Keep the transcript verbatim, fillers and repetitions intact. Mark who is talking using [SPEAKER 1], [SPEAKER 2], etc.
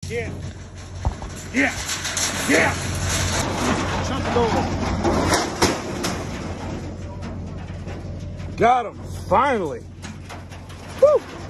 [SPEAKER 1] Yeah. Yeah. Yeah. Chunk it over. Got him. Finally. Woo.